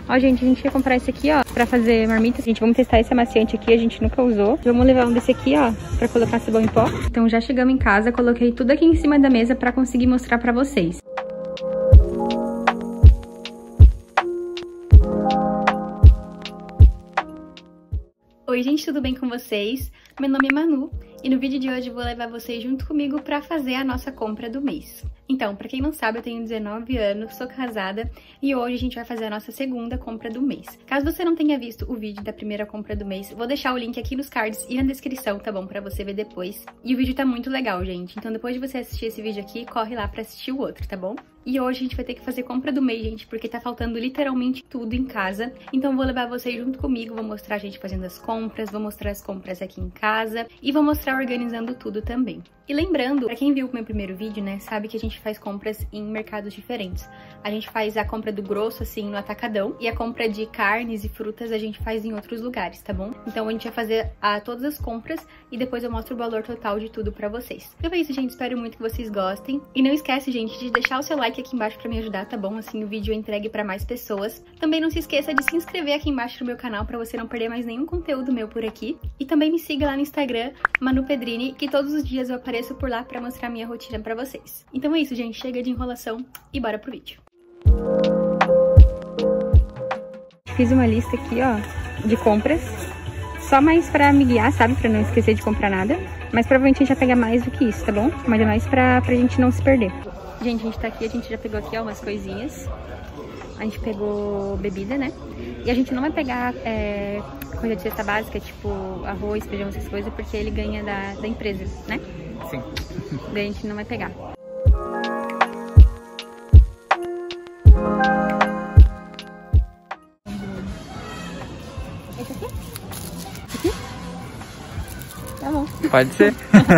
Ó, gente, a gente ia comprar esse aqui, ó, pra fazer marmita. Gente, vamos testar esse amaciante aqui, a gente nunca usou. Vamos levar um desse aqui, ó, pra colocar sabão em pó. Então já chegamos em casa, coloquei tudo aqui em cima da mesa pra conseguir mostrar pra vocês. Oi, gente, tudo bem com vocês? Meu nome é Manu e no vídeo de hoje eu vou levar vocês junto comigo pra fazer a nossa compra do mês. Então, pra quem não sabe, eu tenho 19 anos, sou casada e hoje a gente vai fazer a nossa segunda compra do mês. Caso você não tenha visto o vídeo da primeira compra do mês, vou deixar o link aqui nos cards e na descrição, tá bom? Pra você ver depois. E o vídeo tá muito legal, gente. Então depois de você assistir esse vídeo aqui, corre lá pra assistir o outro, tá bom? E hoje a gente vai ter que fazer compra do mês, gente, porque tá faltando literalmente tudo em casa. Então vou levar vocês junto comigo, vou mostrar a gente fazendo as compras, vou mostrar as compras aqui em casa e vou mostrar organizando tudo também. E lembrando, pra quem viu o meu primeiro vídeo, né, sabe que a gente faz compras em mercados diferentes. A gente faz a compra do grosso, assim, no atacadão, e a compra de carnes e frutas a gente faz em outros lugares, tá bom? Então a gente vai fazer todas as compras e depois eu mostro o valor total de tudo pra vocês. Então é isso, gente, espero muito que vocês gostem. E não esquece, gente, de deixar o seu like aqui embaixo pra me ajudar, tá bom? Assim o vídeo é entregue pra mais pessoas. Também não se esqueça de se inscrever aqui embaixo no meu canal pra você não perder mais nenhum conteúdo meu por aqui. E também me siga lá no Instagram, Manu Pedrini, que todos os dias eu apareço por lá pra mostrar minha rotina pra vocês. Então é isso, gente. Chega de enrolação e bora pro vídeo. Fiz uma lista aqui, ó, de compras. Só mais pra me guiar, sabe? Pra não esquecer de comprar nada. Mas provavelmente a gente vai pegar mais do que isso, tá bom? Mas é mais pra gente não se perder. Gente, a gente tá aqui, a gente já pegou aqui, ó, umas coisinhas. A gente pegou bebida, né? E a gente não vai pegar coisa de cesta básica, tipo arroz, feijão, essas coisas, porque ele ganha da empresa, né? Sim. Daí a gente não vai pegar. Esse aqui? Esse aqui? Tá bom. Pode ser.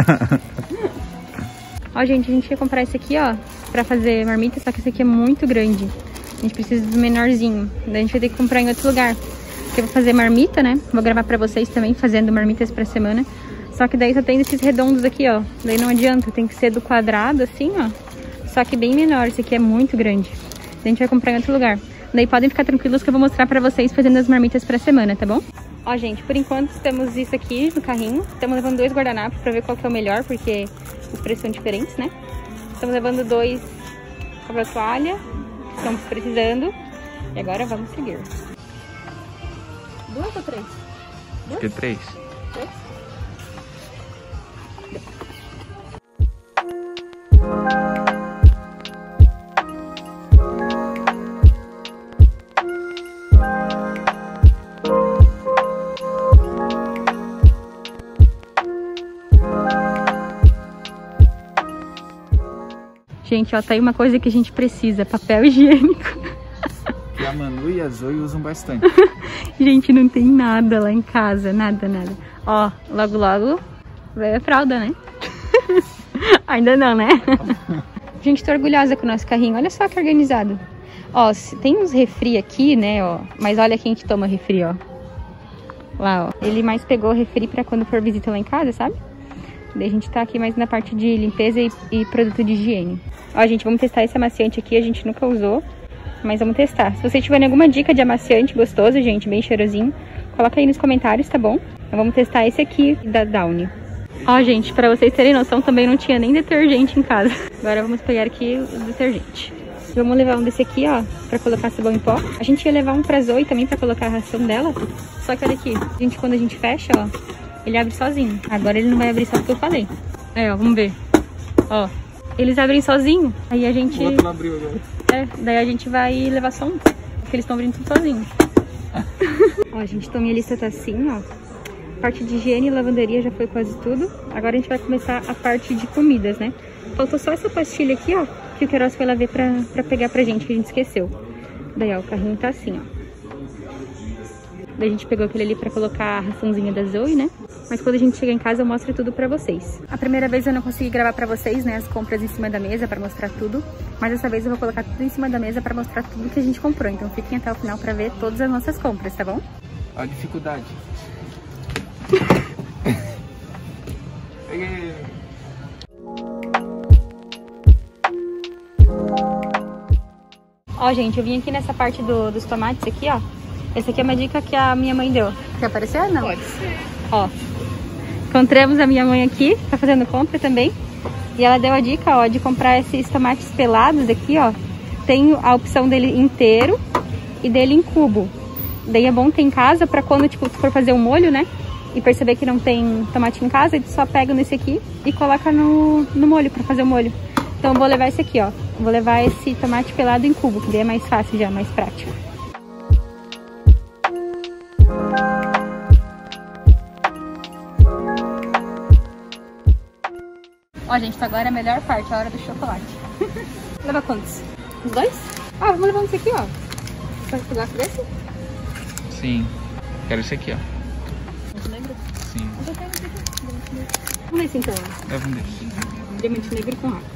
Ó, gente, a gente ia comprar esse aqui, ó, pra fazer marmita, só que esse aqui é muito grande. A gente precisa do menorzinho. Daí a gente vai ter que comprar em outro lugar. Porque eu vou fazer marmita, né? Vou gravar pra vocês também, fazendo marmitas pra semana. Só que daí só tem esses redondos aqui, ó. Daí não adianta, tem que ser do quadrado, assim, ó. Só que bem menor, esse aqui é muito grande. Daí a gente vai comprar em outro lugar. Daí podem ficar tranquilos que eu vou mostrar pra vocês fazendo as marmitas pra semana, tá bom? Ó, gente, por enquanto temos isso aqui no carrinho. Estamos levando 2 guardanapos pra ver qual que é o melhor, porque os preços são diferentes, né? Estamos levando 2 papel-toalha, que estamos precisando. E agora vamos seguir. 2 ou 3? Acho que 3. 3? Gente, ó, tá aí uma coisa que a gente precisa, papel higiênico. E a Manu e a Zoe usam bastante. Gente, não tem nada lá em casa, nada, nada. Ó, logo, logo vai a fralda, né? Ainda não, né? Gente, tô orgulhosa com o nosso carrinho, olha só que organizado. Ó, tem uns refri aqui, né, ó, mas olha quem que toma refri, ó. Lá, ó, ele mais pegou refri pra quando for visita lá em casa, sabe? Daí a gente tá aqui mais na parte de limpeza e produto de higiene. Ó, gente, vamos testar esse amaciante aqui, a gente nunca usou, mas vamos testar. Se vocês tiverem alguma dica de amaciante gostoso, gente, bem cheirosinho, coloca aí nos comentários, tá bom? Então vamos testar esse aqui da Downy. Ó, gente, pra vocês terem noção, também não tinha nem detergente em casa. Agora vamos pegar aqui o detergente. Vamos levar um desse aqui, ó, pra colocar sabão em pó. A gente ia levar um pra Zoe também pra colocar a ração dela, só que olha aqui, gente, quando a gente fecha, ó, ele abre sozinho. Agora ele não vai abrir só porque eu falei. Ó, vamos ver. Ó, eles abrem sozinho. Aí a gente... O outro não abriu agora. Daí a gente vai levar só um. Porque eles estão abrindo tudo sozinhos. Ó, gente, então minha lista tá assim, ó. Parte de higiene e lavanderia já foi quase tudo. Agora a gente vai começar a parte de comidas, né? Faltou só essa pastilha aqui, ó, que o Queiroz foi lá ver pra pegar pra gente, que a gente esqueceu. Daí, ó, o carrinho tá assim, ó. Daí a gente pegou aquele ali pra colocar a raçãozinha da Zoe, né? Mas quando a gente chegar em casa eu mostro tudo pra vocês. A primeira vez eu não consegui gravar pra vocês, né, as compras em cima da mesa pra mostrar tudo. Mas dessa vez eu vou colocar tudo em cima da mesa pra mostrar tudo que a gente comprou. Então fiquem até o final pra ver todas as nossas compras, tá bom? Olha a dificuldade. Peguei. Ó, gente, eu vim aqui nessa parte dos tomates aqui, ó. Essa aqui é uma dica que a minha mãe deu. Quer aparecer? Não. Pode ser. Ó, encontramos a minha mãe aqui, tá fazendo compra também. E ela deu a dica, ó, de comprar esses tomates pelados aqui, ó. Tem a opção dele inteiro e dele em cubo. Daí é bom ter em casa pra quando, tipo, for fazer um molho, né? E perceber que não tem tomate em casa, ele só pega nesse aqui e coloca no molho pra fazer o molho. Então eu vou levar esse aqui, ó. Vou levar esse tomate pelado em cubo, que daí é mais fácil já, mais prático. Ó, gente, agora é a melhor parte, a hora do chocolate. Leva quantos? Os dois? Ah, vamos levar esse aqui, ó. Você gosta desse? Sim. Quero esse aqui, ó. Diamante negro? Sim. Eu quero esse aqui. Vamos ver esse então. Leva um desses. Diamante negro com água.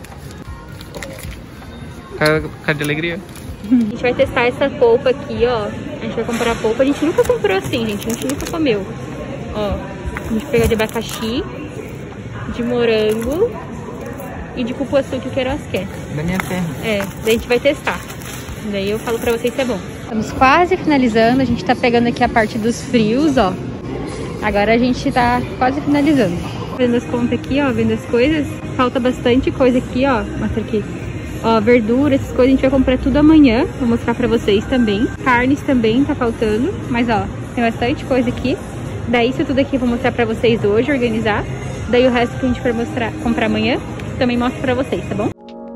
Cara de alegria. A gente vai testar essa polpa aqui, ó. A gente vai comprar a polpa. A gente nunca comprou assim, gente. A gente nunca comeu. Ó, a gente pega de abacaxi, de morango e de cupuaçu que o Queiroz quer. Da minha terra. É, daí a gente vai testar. Daí eu falo pra vocês se é bom. Estamos quase finalizando. A gente tá pegando aqui a parte dos frios, ó. Agora a gente tá quase finalizando. Vendo as contas aqui, ó. Vendo as coisas. Falta bastante coisa aqui, ó. Mostra aqui. Ó, verdura, essas coisas a gente vai comprar tudo amanhã. Vou mostrar pra vocês também. Carnes também tá faltando. Mas, ó, tem bastante coisa aqui. Daí isso tudo aqui eu vou mostrar pra vocês hoje, organizar. Daí o resto que a gente for comprar amanhã, também mostro pra vocês, tá bom?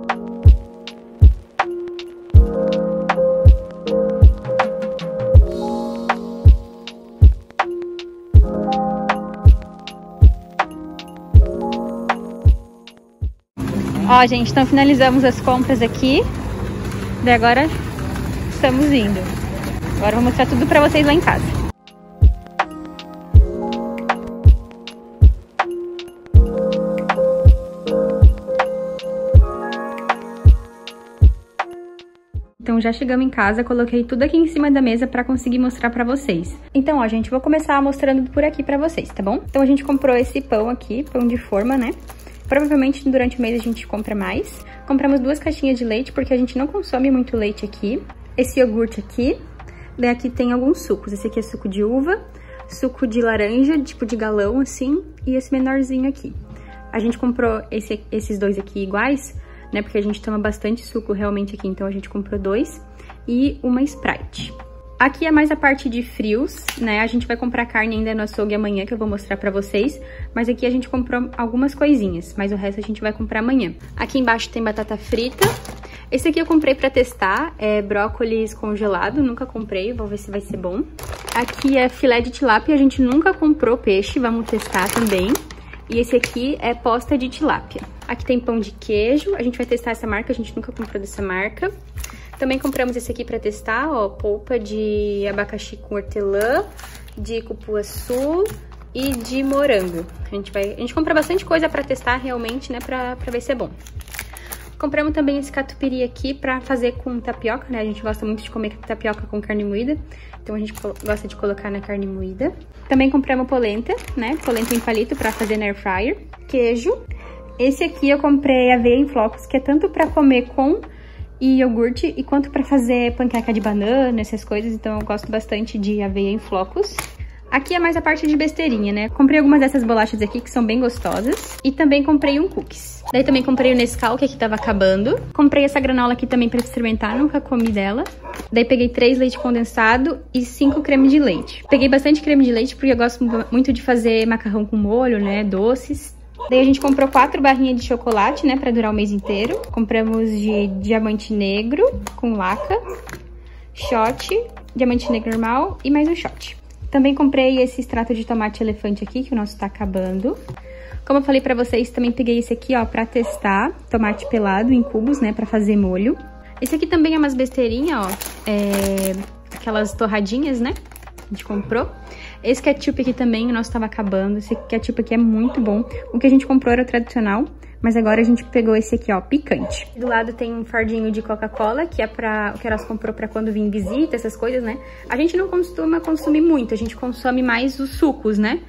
Ó, gente, então finalizamos as compras aqui. Daí agora estamos indo. Agora eu vou mostrar tudo pra vocês lá em casa. Então já chegamos em casa, coloquei tudo aqui em cima da mesa pra conseguir mostrar pra vocês. Então, ó, gente, vou começar mostrando por aqui pra vocês, tá bom? Então a gente comprou esse pão aqui, pão de forma, né? Provavelmente durante o mês a gente compra mais. Compramos 2 caixinhas de leite, porque a gente não consome muito leite aqui. Esse iogurte aqui. Daí aqui tem alguns sucos. Esse aqui é suco de uva, suco de laranja, tipo de galão, assim. E esse menorzinho aqui. A gente comprou esses dois aqui iguais, né? Porque a gente toma bastante suco realmente aqui, então a gente comprou 2. E uma Sprite. Aqui é mais a parte de frios, né? A gente vai comprar carne ainda no açougue amanhã, que eu vou mostrar pra vocês. Mas aqui a gente comprou algumas coisinhas, mas o resto a gente vai comprar amanhã. Aqui embaixo tem batata frita. Esse aqui eu comprei pra testar, é brócolis congelado, nunca comprei, vou ver se vai ser bom. Aqui é filé de tilápia, a gente nunca comprou peixe, vamos testar também. E esse aqui é posta de tilápia. Aqui tem pão de queijo, a gente vai testar essa marca, a gente nunca comprou dessa marca. Também compramos esse aqui pra testar, ó, polpa de abacaxi com hortelã, de cupuaçu e de morango. A gente compra bastante coisa pra testar realmente, né, pra ver se é bom. Compramos também esse catupiry aqui pra fazer com tapioca, né, a gente gosta muito de comer tapioca com carne moída, então a gente gosta de colocar na carne moída. Também compramos polenta, né, polenta em palito pra fazer na air fryer. Queijo. Esse aqui eu comprei aveia em flocos, que é tanto pra comer com e iogurte, e quanto pra fazer panqueca de banana, essas coisas, então eu gosto bastante de aveia em flocos. Aqui é mais a parte de besteirinha, né? Comprei algumas dessas bolachas aqui, que são bem gostosas, e também comprei um cookies. Daí também comprei o Nescau, que aqui tava acabando. Comprei essa granola aqui também pra experimentar, nunca comi dela. Daí peguei 3 leite condensado e 5 creme de leite. Peguei bastante creme de leite, porque eu gosto muito de fazer macarrão com molho, né? Doces. Daí a gente comprou 4 barrinhas de chocolate, né, pra durar o mês inteiro. Compramos de diamante negro com laca, shot, diamante negro normal e mais um shot. Também comprei esse extrato de tomate elefante aqui, que o nosso tá acabando. Como eu falei pra vocês, também peguei esse aqui, ó, pra testar. Tomate pelado em cubos, né, pra fazer molho. Esse aqui também é umas besteirinhas, ó, aquelas torradinhas, né, a gente comprou. Esse ketchup aqui também, o nosso tava acabando. Esse ketchup aqui é muito bom. O que a gente comprou era o tradicional, mas agora a gente pegou esse aqui, ó, picante. Do lado tem um fardinho de Coca-Cola, que é o que elas comprou pra quando vir visita, essas coisas, né? A gente não costuma consumir muito, a gente consome mais os sucos, né?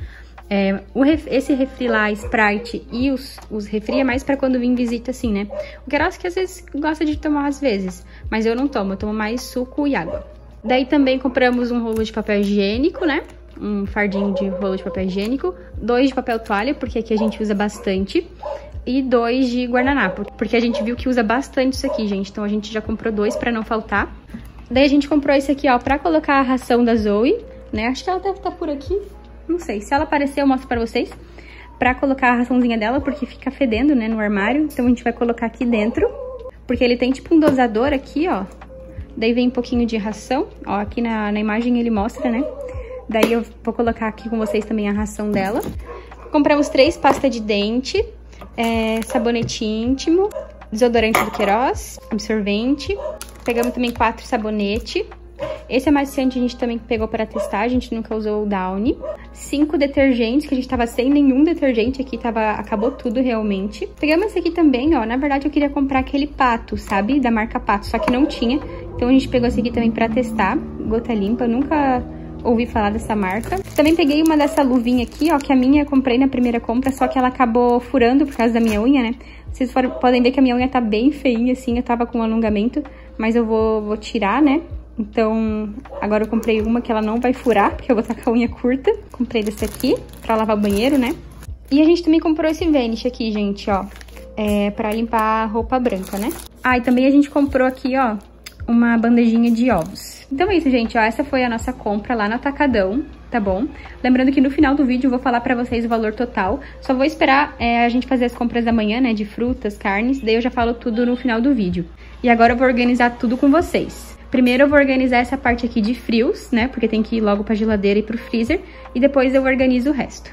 Esse refri lá, Sprite e os refri é mais pra quando vem visita assim, né? O Queiroz que às vezes gosta de tomar às vezes, mas eu não tomo, eu tomo mais suco e água. Daí também compramos um rolo de papel higiênico, né? Um fardinho de rolo de papel higiênico, 2 de papel toalha, porque aqui a gente usa bastante, e 2 de guardanapo, porque a gente viu que usa bastante isso aqui, gente, então a gente já comprou 2 pra não faltar. Daí a gente comprou esse aqui, ó, pra colocar a ração da Zoe, né? Acho que ela deve estar por aqui. Não sei, se ela aparecer eu mostro pra vocês. Pra colocar a raçãozinha dela, porque fica fedendo, né, no armário. Então a gente vai colocar aqui dentro. Porque ele tem tipo um dosador aqui, ó. Daí vem um pouquinho de ração. Ó, aqui na imagem ele mostra, né. Daí eu vou colocar aqui com vocês também a ração dela. Compramos 3 pastas de dente. Sabonete íntimo. Desodorante do Queiroz. Absorvente. Pegamos também 4 sabonetes. Esse amaciante a gente também pegou para testar, a gente nunca usou o Downy. 5 detergentes, que a gente tava sem nenhum detergente aqui, acabou tudo realmente. Pegamos esse aqui também, ó, na verdade eu queria comprar aquele Pato, sabe, da marca Pato, só que não tinha. Então a gente pegou esse aqui também para testar, Gota Limpa, eu nunca ouvi falar dessa marca. Também peguei uma dessa luvinha aqui, ó, que a minha eu comprei na primeira compra, só que ela acabou furando por causa da minha unha, né. Vocês podem ver que a minha unha tá bem feinha assim, eu tava com um alongamento, mas eu vou tirar, né. Então, agora eu comprei uma que ela não vai furar, porque eu vou estar com a unha curta. Comprei desse aqui, pra lavar o banheiro, né? E a gente também comprou esse Vanish aqui, gente, ó. Pra limpar a roupa branca, né? Ah, e também a gente comprou aqui, ó, uma bandejinha de ovos. Então é isso, gente, ó. Essa foi a nossa compra lá no Atacadão, tá bom? Lembrando que no final do vídeo eu vou falar pra vocês o valor total. Só vou esperar a gente fazer as compras da manhã, né? De frutas, carnes. Daí eu já falo tudo no final do vídeo. E agora eu vou organizar tudo com vocês. Primeiro eu vou organizar essa parte aqui de frios, né? Porque tem que ir logo pra geladeira e pro freezer. E depois eu organizo o resto.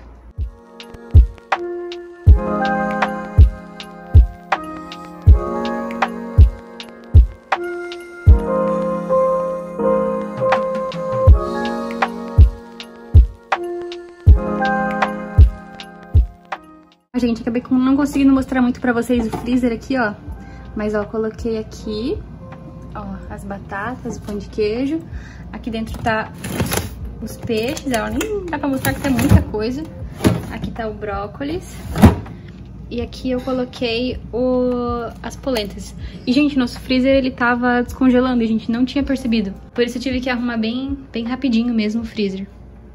Gente, acabei não conseguindo mostrar muito pra vocês o freezer aqui, ó. Mas, ó, coloquei aqui... Ó, as batatas, o pão de queijo. Aqui dentro tá os peixes, ó, nem dá pra mostrar que tem muita coisa. Aqui tá o brócolis. E aqui eu coloquei as polentas. E, gente, nosso freezer, ele tava descongelando e a gente não tinha percebido. Por isso eu tive que arrumar bem rapidinho mesmo o freezer.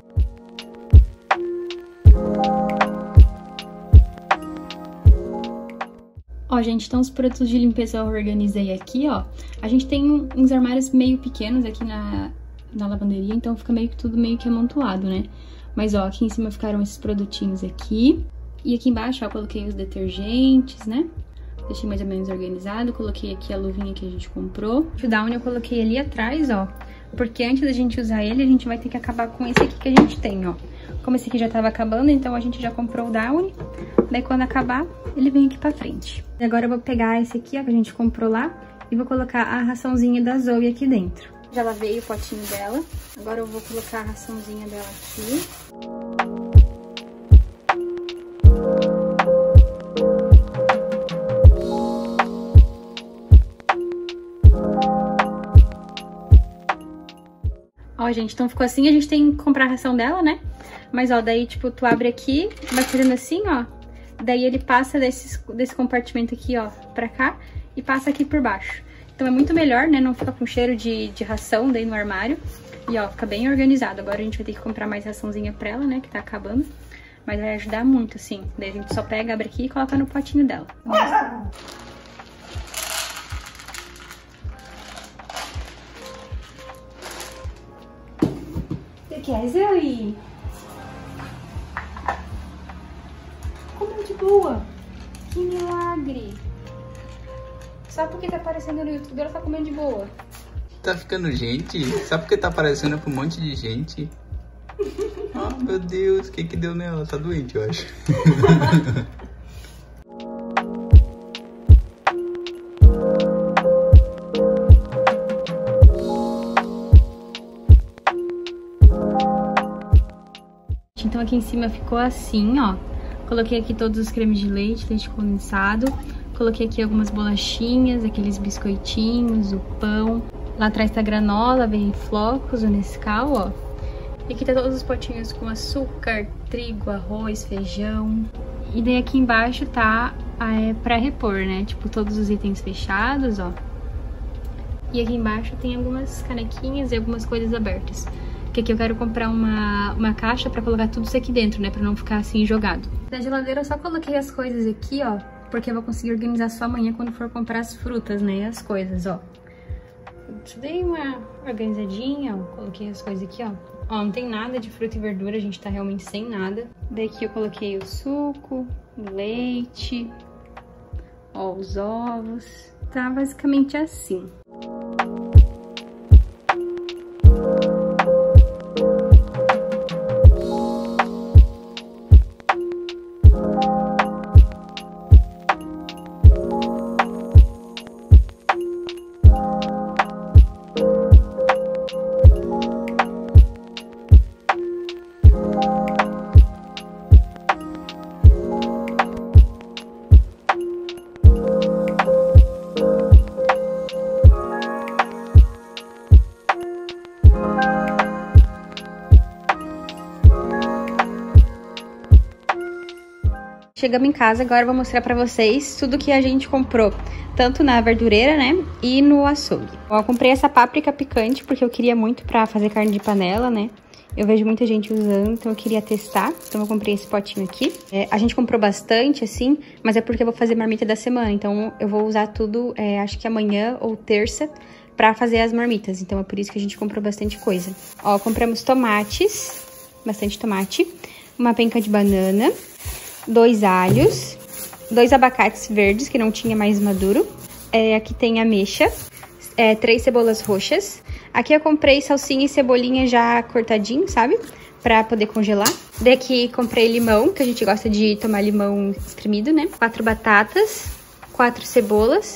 Ó, gente, então os produtos de limpeza eu organizei aqui, ó. A gente tem uns armários meio pequenos aqui na lavanderia, então fica meio que tudo meio que amontoado, né? Mas, ó, aqui em cima ficaram esses produtinhos aqui. E aqui embaixo, ó, eu coloquei os detergentes, né? Deixei mais ou menos organizado. Coloquei aqui a luvinha que a gente comprou. O Downy eu coloquei ali atrás, ó. Porque antes da gente usar ele, a gente vai ter que acabar com esse aqui que a gente tem, ó. Como esse aqui já tava acabando, então a gente já comprou o Downy. Daí quando acabar, ele vem aqui pra frente. E agora eu vou pegar esse aqui, ó, que a gente comprou lá. E vou colocar a raçãozinha da Zoe aqui dentro. Já lavei o potinho dela. Agora eu vou colocar a raçãozinha dela aqui. Ó, gente, então ficou assim. A gente tem que comprar a ração dela, né? Mas, ó, daí, tipo, tu abre aqui, vai fazendo assim, ó. Daí ele passa desse compartimento aqui, ó, pra cá e passa aqui por baixo. Então é muito melhor, né? Não fica com cheiro de ração daí no armário. E, ó, fica bem organizado. Agora a gente vai ter que comprar mais raçãozinha pra ela, né? Que tá acabando. Mas vai ajudar muito, assim. Daí a gente só pega, abre aqui e coloca no potinho dela. Nossa. Você quer, Zoe? Comeu de boa. Que milagre. Só porque tá aparecendo no YouTube, ela tá comendo de boa. Tá ficando gente? Só porque tá aparecendo pra um monte de gente? Oh, meu Deus, o que que deu nela? Tá doente, eu acho. Então aqui em cima ficou assim, ó. Coloquei aqui todos os cremes de leite, leite condensado. Coloquei aqui algumas bolachinhas, aqueles biscoitinhos, o pão. Lá atrás tá granola, vem flocos, o Nescau, ó. E aqui tá todos os potinhos com açúcar, trigo, arroz, feijão. E daí aqui embaixo tá pra repor, né? Tipo, todos os itens fechados, ó. E aqui embaixo tem algumas canequinhas e algumas coisas abertas. Porque aqui eu quero comprar uma caixa pra colocar tudo isso aqui dentro, né? Pra não ficar assim jogado. Na geladeira eu só coloquei as coisas aqui, ó. Porque eu vou conseguir organizar só amanhã quando for comprar as frutas, né? E as coisas, ó. Dei uma organizadinha, ó. Coloquei as coisas aqui, ó. Ó, não tem nada de fruta e verdura, a gente tá realmente sem nada. Daqui eu coloquei o suco, o leite, ó, os ovos. Tá basicamente assim. Chegamos em casa, agora eu vou mostrar pra vocês tudo que a gente comprou, tanto na verdureira, né, e no açougue. Eu comprei essa páprica picante porque eu queria muito pra fazer carne de panela, né. Eu vejo muita gente usando, então eu queria testar, então eu comprei esse potinho aqui. A gente comprou bastante, assim, mas é porque eu vou fazer marmita da semana, então eu vou usar tudo, acho que amanhã ou terça, pra fazer as marmitas, então é por isso que a gente comprou bastante coisa. Ó, compramos tomates, bastante tomate, uma penca de banana, 2 alhos, 2 abacates verdes que não tinha mais maduro. Aqui tem ameixa, 3 cebolas roxas. Aqui eu comprei salsinha e cebolinha já cortadinho, sabe? Pra poder congelar. Daqui comprei limão, que a gente gosta de tomar limão espremido, né? 4 batatas, 4 cebolas,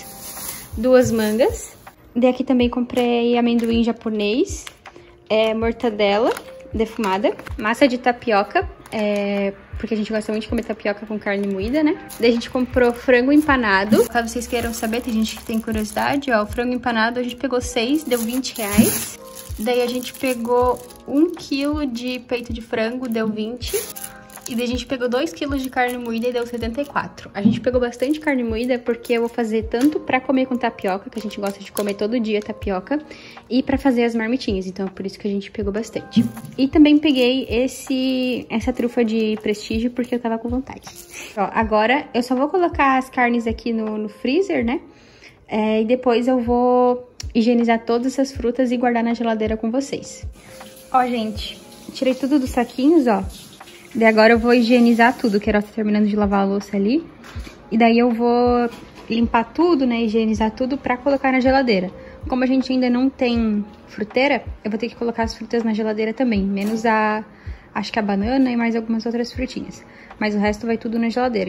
2 mangas. Daqui também comprei amendoim japonês, mortadela defumada, massa de tapioca, porque a gente gosta muito de comer tapioca com carne moída, né? Daí a gente comprou frango empanado. Caso vocês queiram saber, tem gente que tem curiosidade, ó, o frango empanado a gente pegou 6, deu R$20. Daí a gente pegou 1 quilo de peito de frango, deu 20. E daí a gente pegou 2 quilos de carne moída e deu 74. A gente pegou bastante carne moída porque eu vou fazer tanto pra comer com tapioca, que a gente gosta de comer todo dia tapioca, e pra fazer as marmitinhas, então é por isso que a gente pegou bastante. E também peguei essa trufa de prestígio porque eu tava com vontade. Ó, agora eu só vou colocar as carnes aqui no freezer, né? E depois eu vou higienizar todas essas frutas e guardar na geladeira com vocês. Ó, gente, tirei tudo dos saquinhos, ó. Daí agora eu vou higienizar tudo, que era terminando de lavar a louça ali. E daí eu vou limpar tudo, né, higienizar tudo pra colocar na geladeira. Como a gente ainda não tem fruteira, eu vou ter que colocar as frutas na geladeira também. Menos acho que a banana e mais algumas outras frutinhas. Mas o resto vai tudo na geladeira.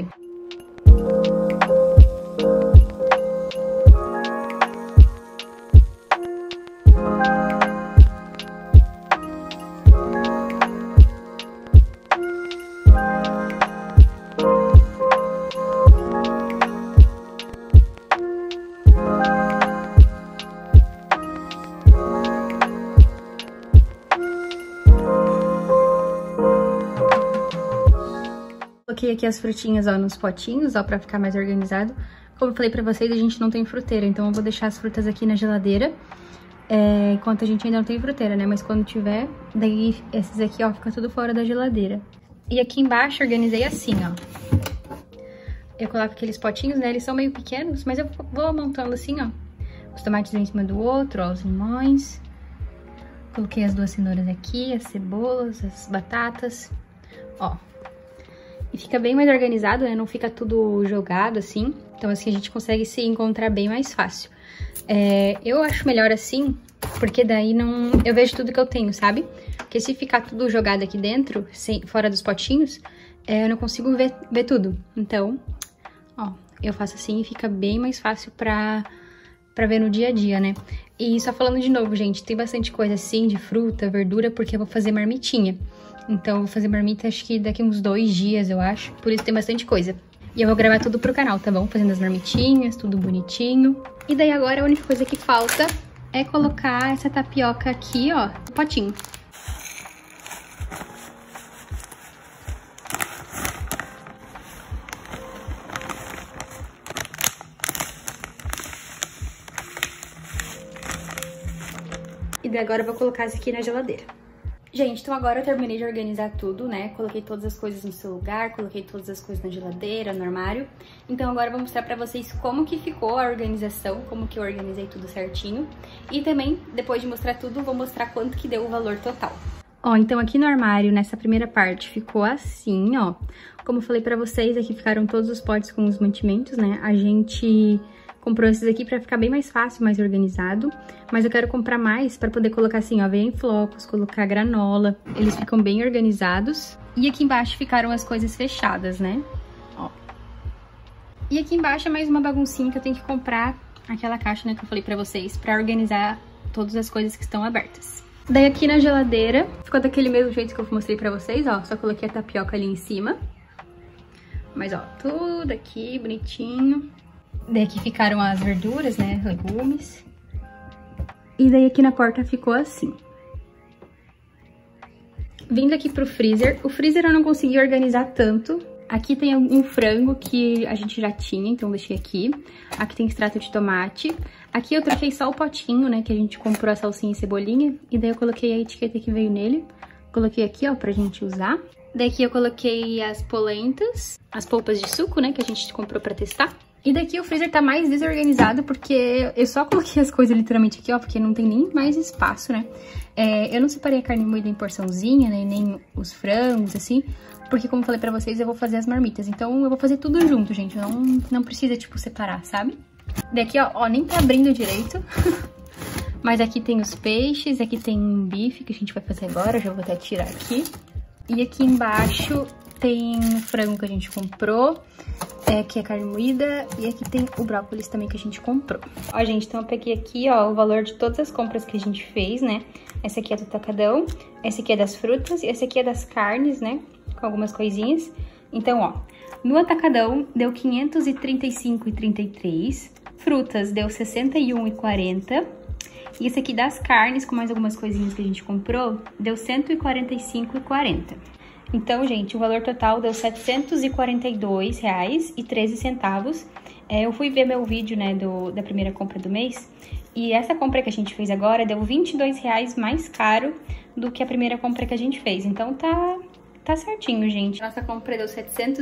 Coloquei aqui as frutinhas, ó, nos potinhos, ó, pra ficar mais organizado. Como eu falei pra vocês, a gente não tem fruteira, então eu vou deixar as frutas aqui na geladeira, enquanto a gente ainda não tem fruteira, né? Mas quando tiver, daí esses aqui, ó, fica tudo fora da geladeira. E aqui embaixo eu organizei assim, ó. Eu coloco aqueles potinhos, né? Eles são meio pequenos, mas eu vou montando assim, ó. Os tomates um em cima do outro, ó, os limões. Coloquei as 2 cenouras aqui, as cebolas, as batatas, ó. E fica bem mais organizado, né? Não fica tudo jogado assim. Então assim a gente consegue se encontrar bem mais fácil. Eu acho melhor assim, porque daí não... eu vejo tudo que eu tenho, sabe? Porque se ficar tudo jogado aqui dentro, fora dos potinhos, eu não consigo ver tudo. Então, ó, eu faço assim e fica bem mais fácil pra ver no dia a dia, né? E só falando de novo, gente, tem bastante coisa assim, de fruta, verdura, porque eu vou fazer marmitinha. Então, eu vou fazer marmita acho que daqui uns 2 dias, eu acho. Por isso tem bastante coisa. E eu vou gravar tudo pro canal, tá bom? Fazendo as marmitinhas, tudo bonitinho. E daí agora a única coisa que falta é colocar essa tapioca aqui, ó, no potinho. E daí agora eu vou colocar isso aqui na geladeira. Gente, então agora eu terminei de organizar tudo, né? Coloquei todas as coisas no seu lugar, coloquei todas as coisas na geladeira, no armário. Então agora eu vou mostrar pra vocês como que ficou a organização, como que eu organizei tudo certinho. E também, depois de mostrar tudo, vou mostrar quanto que deu o valor total. Ó, então aqui no armário, nessa primeira parte, ficou assim, ó. Como eu falei pra vocês, aqui ficaram todos os potes com os mantimentos, né? A gente comprou esses aqui pra ficar bem mais fácil, mais organizado. Mas eu quero comprar mais pra poder colocar assim, ó, aveia em flocos, colocar granola. Eles ficam bem organizados. E aqui embaixo ficaram as coisas fechadas, né? Ó. E aqui embaixo é mais uma baguncinha que eu tenho que comprar aquela caixa, né, que eu falei pra vocês, pra organizar todas as coisas que estão abertas. Daí aqui na geladeira, ficou daquele mesmo jeito que eu mostrei pra vocês, ó. Só coloquei a tapioca ali em cima. Mas, ó, tudo aqui bonitinho. Daí aqui ficaram as verduras, né, legumes. E daí aqui na porta ficou assim. Vindo aqui pro freezer, o freezer eu não consegui organizar tanto. Aqui tem um frango que a gente já tinha, então deixei aqui. Aqui tem extrato de tomate. Aqui eu troquei só o potinho, né, que a gente comprou a salsinha e cebolinha. E daí eu coloquei a etiqueta que veio nele. Coloquei aqui, ó, pra gente usar. Daqui eu coloquei as polentas, as polpas de suco, né, que a gente comprou pra testar. E daqui o freezer tá mais desorganizado, porque eu só coloquei as coisas literalmente aqui, ó, porque não tem nem mais espaço, né. Eu não separei a carne moída em porçãozinha, né, nem os frangos, assim, porque como eu falei pra vocês, eu vou fazer as marmitas. Então eu vou fazer tudo junto, gente, não precisa, tipo, separar, sabe? Daqui, ó, nem tá abrindo direito. Mas aqui tem os peixes, aqui tem um bife que a gente vai fazer agora, já vou até tirar aqui. E aqui embaixo tem o frango que a gente comprou, que é carne moída, e aqui tem o brócolis também que a gente comprou. Ó, gente, então eu peguei aqui, ó, o valor de todas as compras que a gente fez, né? Essa aqui é do Atacadão, essa aqui é das frutas e essa aqui é das carnes, né? Com algumas coisinhas. Então, ó, no Atacadão deu R$ 535,33, frutas deu R$ 61,40. E esse aqui das carnes, com mais algumas coisinhas que a gente comprou, deu R$ 145,40. Então, gente, o valor total deu R$ 742,13. Eu fui ver meu vídeo, né, da primeira compra do mês. E essa compra que a gente fez agora deu R$ 22,00 mais caro do que a primeira compra que a gente fez. Então, tá certinho, gente. Nossa compra deu R$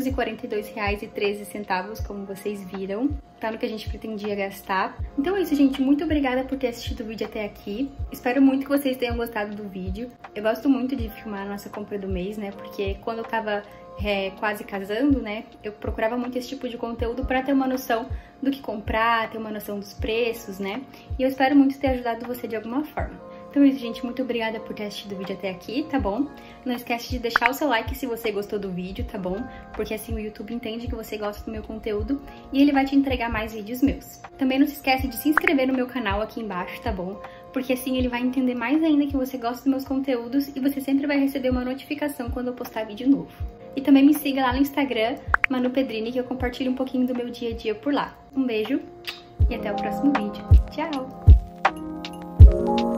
742,13, como vocês viram. Tá no que a gente pretendia gastar. Então é isso, gente. Muito obrigada por ter assistido o vídeo até aqui. Espero muito que vocês tenham gostado do vídeo. Eu gosto muito de filmar a nossa compra do mês, né? Porque quando eu tava quase casando, né? Eu procurava muito esse tipo de conteúdo pra ter uma noção do que comprar, ter uma noção dos preços, né? E eu espero muito ter ajudado você de alguma forma. Então é isso, gente. Muito obrigada por ter assistido o vídeo até aqui, tá bom? Não esquece de deixar o seu like se você gostou do vídeo, tá bom? Porque assim o YouTube entende que você gosta do meu conteúdo e ele vai te entregar mais vídeos meus. Também não se esquece de se inscrever no meu canal aqui embaixo, tá bom? Porque assim ele vai entender mais ainda que você gosta dos meus conteúdos e você sempre vai receber uma notificação quando eu postar vídeo novo. E também me siga lá no Instagram, Manu Pedrini, que eu compartilho um pouquinho do meu dia a dia por lá. Um beijo e até o próximo vídeo. Tchau!